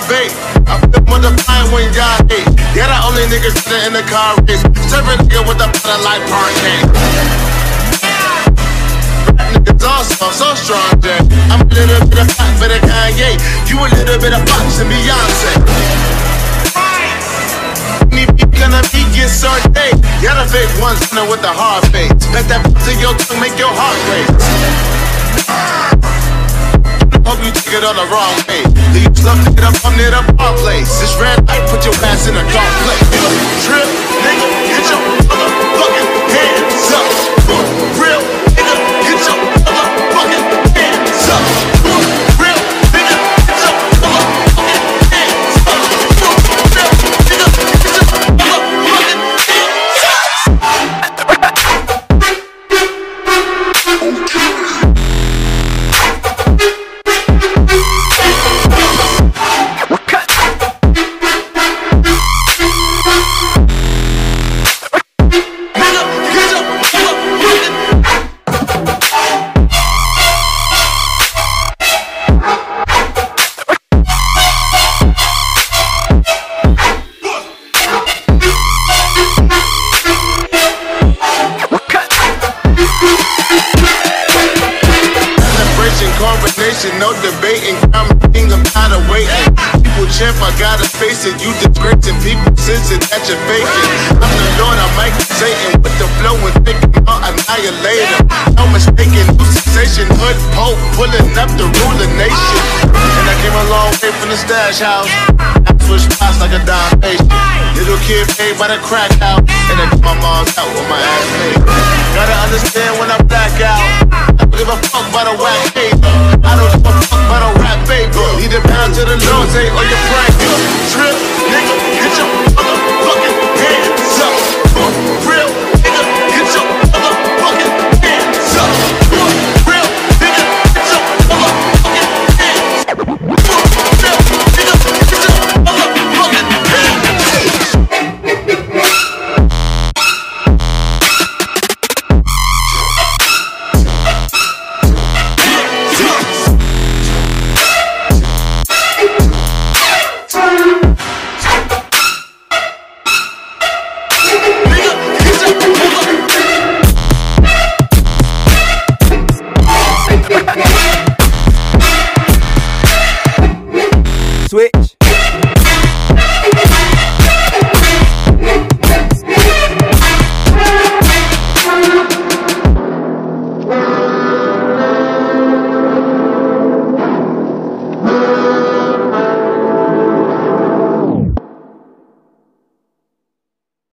bait. I feel more defiant when y'all hate. Yeah, the only niggas in the car race. Serve a nigga with a butter like pancake. Rap niggas also so strong, Jay. I'm a little bit of pop for the Kanye. You a little bit of Fox and Beyonce. Gonna be get sorted. You're the fake ones with the hard face. Let that to your tongue make your heart race. Hope you take it all the wrong way. Leave stuff to get up from near the bar place. This red light put your ass in a dark place. Trip, nigga, get your motherfucking hands up. Real nigga, get your motherfucking hands up. Real nigga, get your motherfucking hands up. Real nigga, get your motherfucking no debating, I'm king about a waiting. People champ, I gotta face it. You disgracing people, sensing that you're faking. I'm the Lord, I'm Michael Satan with the flow and thinking I'll annihilate him. No mistaken, new sensation, hood pope pulling up to rule the nation. And I came a long way from the stash house. I switched spots like a dime patient. Little kid paid by the crack out, and then my mom's out with my ass made. Gotta understand when I black out.